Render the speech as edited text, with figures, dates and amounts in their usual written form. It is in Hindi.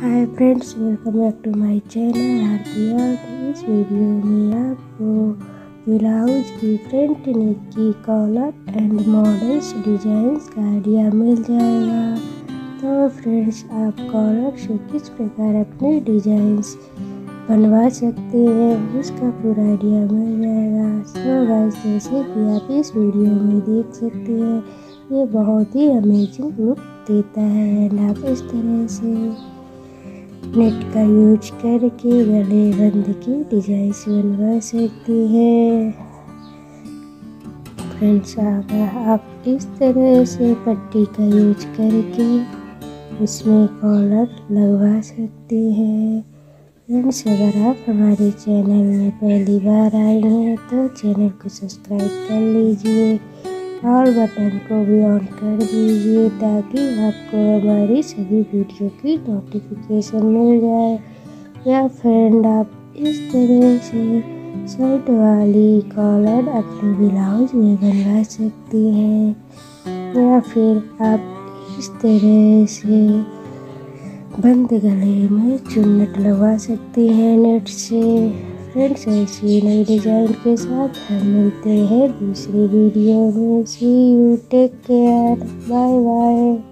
Hi friends, welcome back to my channel Aarti art. इस वीडियो में आपको ब्लाउज की फ्रंट नेक की कॉलर एंड मॉडल्स डिजाइंस का आइडिया मिल जाएगा। तो फ्रेंड्स, आप कॉलर से किस प्रकार अपने डिजाइंस बनवा सकते हैं उसका पूरा आइडिया मिल जाएगा। सो गाइस, जैसे कि आप इस वीडियो में देख सकते हैं, ये बहुत ही अमेजिंग लुक देता है एंड आप इस तरह से नेट का यूज करके गले बंद की डिजाइन बनवा सकते हैं। फ्रेंड्स, आप इस तरह से पट्टी का यूज करके उसमें कॉलर लगवा सकते हैं। फ्रेंड्स, अगर आप हमारे चैनल में पहली बार आए हैं तो चैनल को सब्सक्राइब कर लीजिए और बटन को भी ऑन कर दीजिए ताकि आपको हमारी सभी वीडियो की नोटिफिकेशन मिल जाए। या फ्रेंड, आप इस तरह से शर्ट वाली कॉलर अपने ब्लाउज में बनवा सकते हैं या फिर आप इस तरह से बंद गले में चुन्नट लगवा सकते हैं नेट से। फ्रेंड्स, ऐसी नई डिजाइन के साथ हम मिलते हैं दूसरी वीडियो में। See you, take care, bye bye.